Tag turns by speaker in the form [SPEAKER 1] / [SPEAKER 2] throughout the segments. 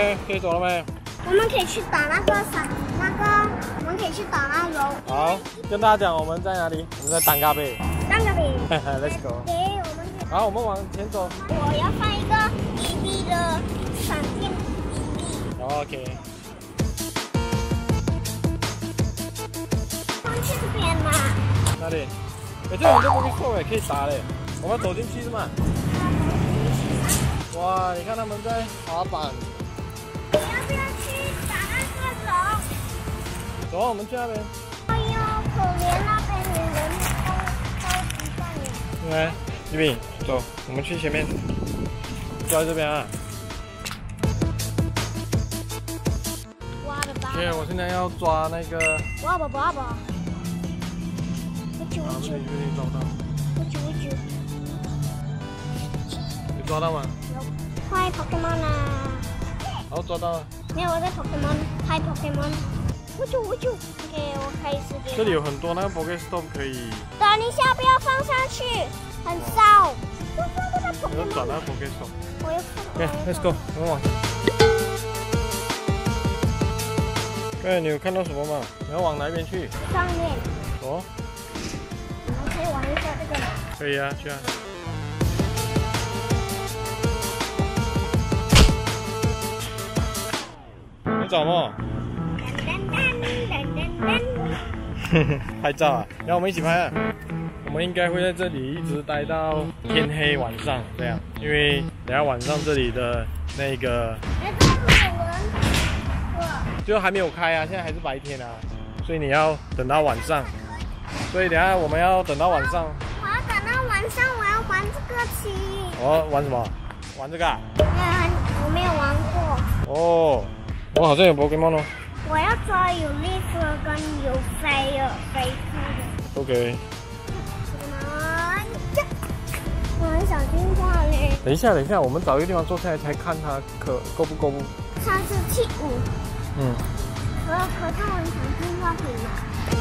[SPEAKER 1] OK， 可以走了没？
[SPEAKER 2] 我们可以去打那个我们可以去打那楼。
[SPEAKER 1] 好，跟大家讲我们在哪里？我们在丹嘎贝。
[SPEAKER 2] 丹嘎贝。
[SPEAKER 1] Let's go。
[SPEAKER 2] 对，我们。
[SPEAKER 1] 好，我们往前走。
[SPEAKER 2] 我要放一个BB的闪电BB。
[SPEAKER 1] OK。
[SPEAKER 2] 放去这边嘛。
[SPEAKER 1] 哪里？哎，这里就不错哎，可以打嘞。我们走进去是吗？哇，你看他们在滑板。
[SPEAKER 2] 你要不要去打那个龙？
[SPEAKER 1] 走啊，我们去那边。
[SPEAKER 2] 哎呦，可怜那边的人都不干了。
[SPEAKER 1] 来，一饼，走，我们去前面，坐在这边啊。OK， 我现在要抓那个。
[SPEAKER 2] 爸爸。
[SPEAKER 1] 我去抓不到。
[SPEAKER 2] 我
[SPEAKER 1] 有抓到吗？
[SPEAKER 2] 有。拍 Pokemon 啊！
[SPEAKER 1] 好，抓到了。
[SPEAKER 2] 没有，我在 Pokemon 拍 Pokemon。我就 OK， 我开始给。
[SPEAKER 1] 这里有很多那个 Pokestop 可以。
[SPEAKER 2] 等一下，不要放上去，很骚。
[SPEAKER 1] 我要转那个 Pokestop。
[SPEAKER 2] 我要看。
[SPEAKER 1] OK，Let's go， 我们往。对，你有看到什么吗？你要往哪边去？
[SPEAKER 2] 上面。
[SPEAKER 1] 哦。
[SPEAKER 2] 我们可以玩一下这个吗？
[SPEAKER 1] 可以啊，去啊。你找吗？拍照啊！然后我们一起拍啊！我们应该会在这里一直待到天黑晚上这样，因为等下晚上这里的那个就还没有开啊，现在还是白天啊，所以你要等到晚上。所以等下我们要等到晚上。
[SPEAKER 2] 我要等到晚上，我要玩这个棋。
[SPEAKER 1] 哦，玩什么？玩这个啊？
[SPEAKER 2] 我没有玩过。
[SPEAKER 1] 哦，我好像有 Pokemon 哦。
[SPEAKER 2] 我要抓有绿色跟有飞出的。
[SPEAKER 1] OK。
[SPEAKER 2] 我很想听话嘞。
[SPEAKER 1] 等一下，我们找一个地方坐下来才看它够不够。
[SPEAKER 2] 3475。
[SPEAKER 1] 嗯。
[SPEAKER 2] 可是我很想听话，可以吗？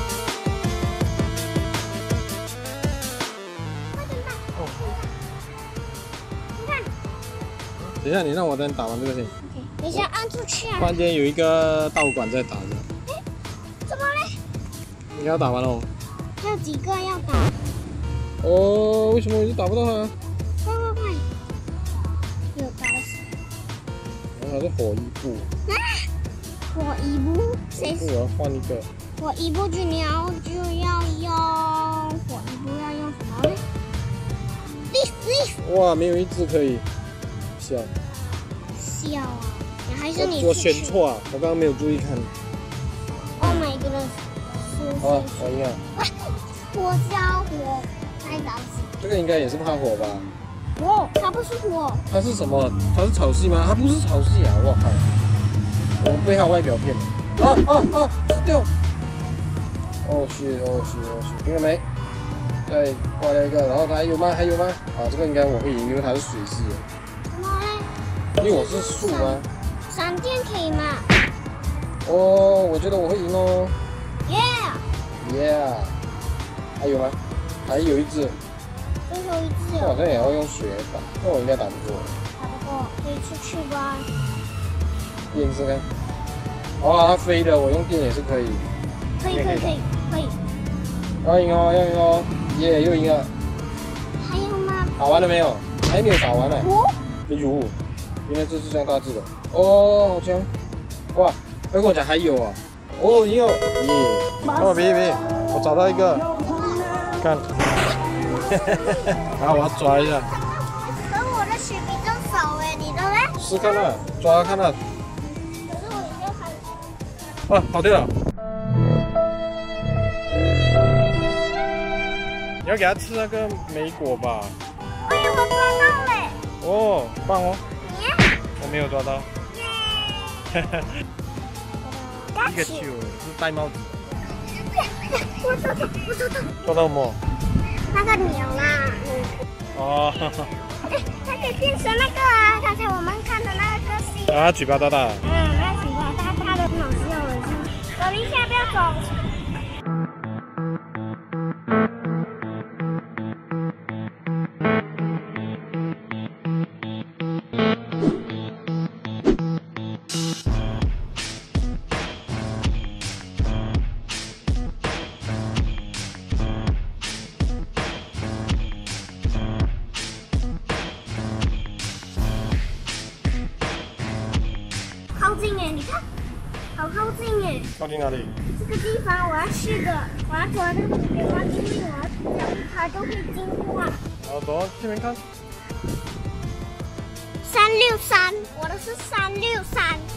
[SPEAKER 1] 哦。
[SPEAKER 2] 你看。
[SPEAKER 1] 等一下，你让我等打完这个先。
[SPEAKER 2] 你先按出去啊！
[SPEAKER 1] 突然间有一个道馆在打着。
[SPEAKER 2] 哎，怎么嘞？
[SPEAKER 1] 你要打完了？
[SPEAKER 2] 还有几个要打？
[SPEAKER 1] 哦，为什么我就打不到他？
[SPEAKER 2] 快！有打了。
[SPEAKER 1] 然后它是火一步。
[SPEAKER 2] 啊！火一步？谁？
[SPEAKER 1] 我要换一个。
[SPEAKER 2] 火一步就要用火一步要用什么嘞？Leaf。
[SPEAKER 1] 哇，没有一只可以笑
[SPEAKER 2] 啊！还是你
[SPEAKER 1] 我选错啊！我刚刚没有注意看。
[SPEAKER 2] Oh my goodness！
[SPEAKER 1] 好了，我赢了。
[SPEAKER 2] 火烧火，太搞笑。
[SPEAKER 1] 这个应该也是怕火吧？
[SPEAKER 2] 火，它不是火。
[SPEAKER 1] 它是什么？它是草系吗？它不是草系啊！我靠！我被它外表骗了。死掉！哦去，听到没？再挂掉一个，然后它还有吗？啊，这个应该我会赢，因为它是水系的。
[SPEAKER 2] 什么嘞？
[SPEAKER 1] 因为我是树吗？
[SPEAKER 2] 闪电可以吗？
[SPEAKER 1] 哦，我觉得我会赢哦。Yeah。还有吗？还有一只。
[SPEAKER 2] 最后一只。
[SPEAKER 1] 这好像也要用水来打，那我应该打不过。
[SPEAKER 2] 打不过，可以出去吧。
[SPEAKER 1] 电试看。哇，它飞的，我用电也是可以。
[SPEAKER 2] 可以。
[SPEAKER 1] 要赢哦！耶，又赢了。
[SPEAKER 2] 还有吗？
[SPEAKER 1] 打完了没有？还没有打完呢。哎呦，原来这是这样大致的。哦，好强！哇，要跟我讲还有啊。哦，赢了！耶！哦，别，我找到一个。看。然后我要抓一下。
[SPEAKER 2] 可我的血比较少哎，你的嘞？
[SPEAKER 1] 试看了，抓看了。
[SPEAKER 2] 可是我已经很。
[SPEAKER 1] 啊，跑对了。你要给它吃那个莓果吧？
[SPEAKER 2] 哎呀，我抓到嘞！
[SPEAKER 1] 哦，棒哦！
[SPEAKER 2] 你？
[SPEAKER 1] 我没有抓到。一个球是戴帽子。
[SPEAKER 2] 我抓到！
[SPEAKER 1] 抓到什么？
[SPEAKER 2] 那个鸟啦。
[SPEAKER 1] 哦。
[SPEAKER 2] 它可以变成那个啊，刚才我们看的那个戏。
[SPEAKER 1] 啊，嘴巴大大。
[SPEAKER 2] 那嘴巴大大的，好笑的。走一下，不要走。 靠近哎，你看，好靠近哎。
[SPEAKER 1] 靠近哪里？
[SPEAKER 2] 这个地方我要去的，我要走到那个地方，因为我要脚它都会经过。
[SPEAKER 1] 好，走这边看。
[SPEAKER 2] 363，我的是363。